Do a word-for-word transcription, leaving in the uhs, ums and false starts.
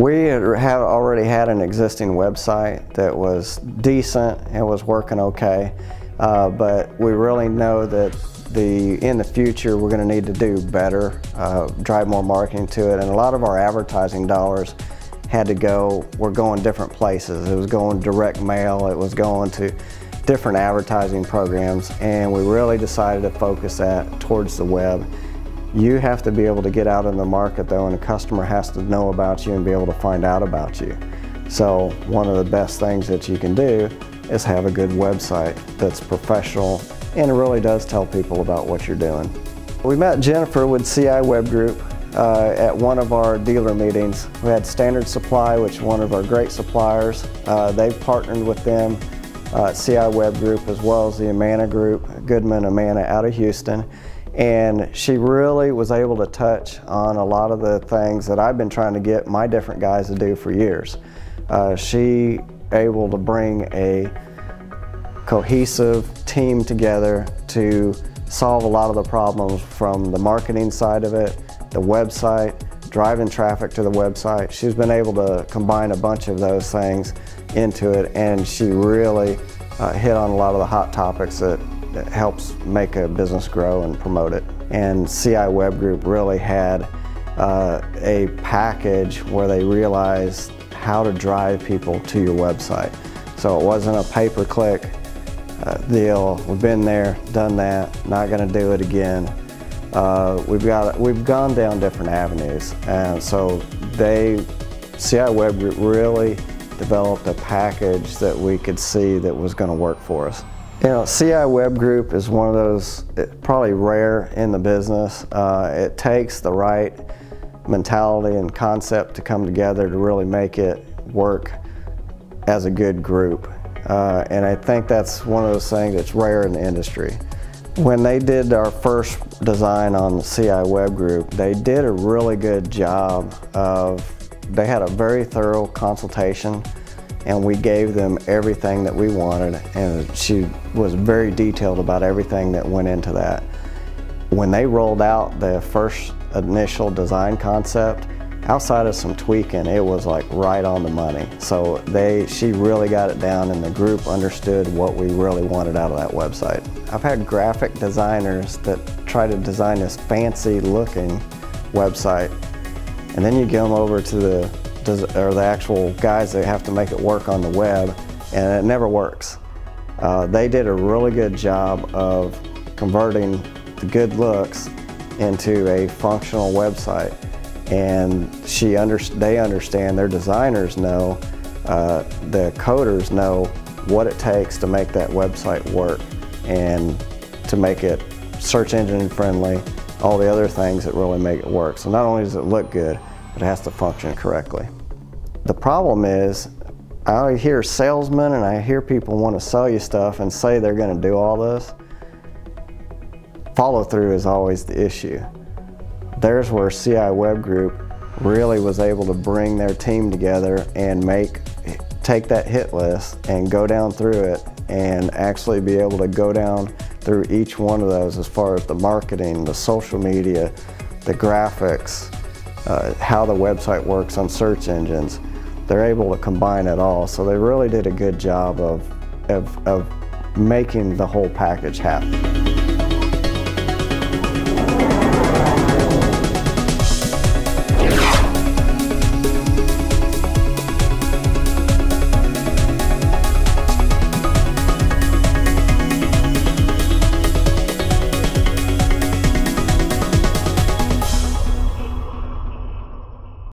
We had already had an existing website that was decent and was working okay, uh, but we really know that the in the future we're going to need to do better, uh, drive more marketing to it, and a lot of our advertising dollars had to go, we're going different places. It was going direct mail, it was going to different advertising programs, and we really decided to focus that towards the web. You have to be able to get out in the market though, and the customer has to know about you and be able to find out about you. So one of the best things that you can do is have a good website that's professional and it really does tell people about what you're doing. We met Jennifer with C I Webb Group uh, at one of our dealer meetings. We had Standard Supply, which is one of our great suppliers. Uh, they've partnered with them, uh, C I Webb Group, as well as the Amana Group, Goodman Amana out of Houston. And she really was able to touch on a lot of the things that I've been trying to get my different guys to do for years. Uh, she able to bring a cohesive team together to solve a lot of the problems from the marketing side of it, the website, driving traffic to the website. She's been able to combine a bunch of those things into it, and she really uh, hit on a lot of the hot topics that, that helps make a business grow and promote it. And C I Webb Group really had uh, a package where they realized how to drive people to your website. So it wasn't a pay-per-click uh, deal. We've been there, done that, not going to do it again. Uh, we've got we've gone down different avenues, and so they C I Webb Group really developed a package that we could see that was going to work for us. You know, C I Webb Group is one of those probably rare in the business. Uh, it takes the right mentality and concept to come together to really make it work as a good group. Uh, and I think that's one of those things that's rare in the industry. When they did our first design on the C I Webb Group, they did a really good job of, they had a very thorough consultation, and we gave them everything that we wanted, and she was very detailed about everything that went into that. When they rolled out the first initial design concept, outside of some tweaking, it was like right on the money. So they, she really got it down, and the group understood what we really wanted out of that website. I've had graphic designers that try to design this fancy looking website, and then you get them over to the or the actual guys that have to make it work on the web, and it never works. Uh, they did a really good job of converting the good looks into a functional website, and she under, they understand, their designers know, uh, the coders know what it takes to make that website work and to make it search engine friendly, all the other things that really make it work. So not only does it look good, but it has to function correctly. The problem is, I hear salesmen and I hear people want to sell you stuff and say they're going to do all this. Follow through is always the issue. There's where C I Webb Group really was able to bring their team together and make, take that hit list and go down through it and actually be able to go down through each one of those as far as the marketing, the social media, the graphics, uh, how the website works on search engines. They're able to combine it all, so they really did a good job of, of, of making the whole package happen.